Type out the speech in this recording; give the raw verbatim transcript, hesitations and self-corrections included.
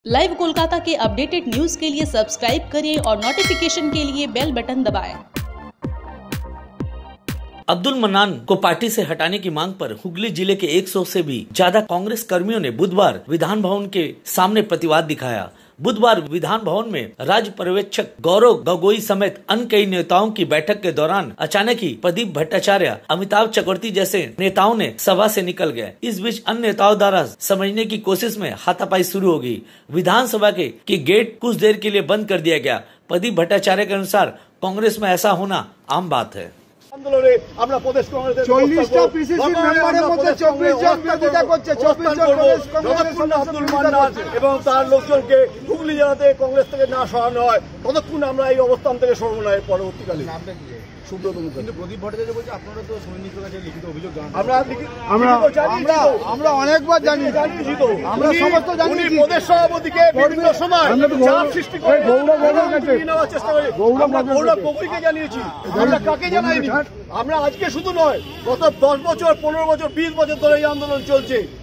Live Kolkata के updated news के लिए सब्सक्राइब करें और नोटिफिकेशन के लिए बेल बटन दबाएं। अब्दुल मन्नान को पार्टी से हटाने की मांग पर हुगली जिले के सौ से भी ज्यादा कांग्रेस कर्मियों ने बुधवार विधान भवन के सामने प्रतिवाद दिखाया। बुधवार विधान भवन में राज्य पर्यवेक्षक गौरव गगोई समेत अन्य कई नेताओं की बैठक के दौरान अचानक ही प्रदीप भट्टाचार्य, अमिताभ चक्रवर्ती जैसे नेताओं ने सभा से निकल गए। इस बीच अन्य नेताओं द्वारा समझने की कोशिश में हाथापाई शुरू हो गई। विधानसभा के, के गेट कुछ देर के लिए बंद कर दिया गया। प्रदीप भट्टाचार्य के अनुसार कांग्रेस में ऐसा होना आम बात है। আন্দোলনে আমরা প্রদেশ কংগ্রেসের চল্লিশটা পিসিসি মেম্বারের মধ্যে চব্বিশ জন বিরোধিতা করছে। চব্বিশ জন যতক্ষণ আব্দুল মান্নান এবং তার লোকজনকে হুগলি জেলাতে কংগ্রেস থেকে না সরানো হয় ততক্ষণ আমরা এই অবস্থান থেকে সরব না। এর পরবর্তীকালে সুব্রত মুখার্জি কিন্তু প্রদীপ ভট্টাচার্য বলছে আপনারা তো সৈনিকের কাছে লিখিত অভিযোগ জানান। আমরা আমরা আমরা অনেকবার জানি জানিয়েছি তো আমরা সমস্ত জানিয়েছি। প্রদেশ সভাপতিকে বিভিন্ন সময় চাপ সৃষ্টি করে গৌরব গগৈর কাছে নেওয়ার চেষ্টা করে। গৌরব গগৈকে জানিয়েছি, আমরা কাকে জানাইনি। আমরা আজকে শুধু নয়, গত দশ বছর পনেরো বছর বিশ বছর ধরে এই আন্দোলন চলছে।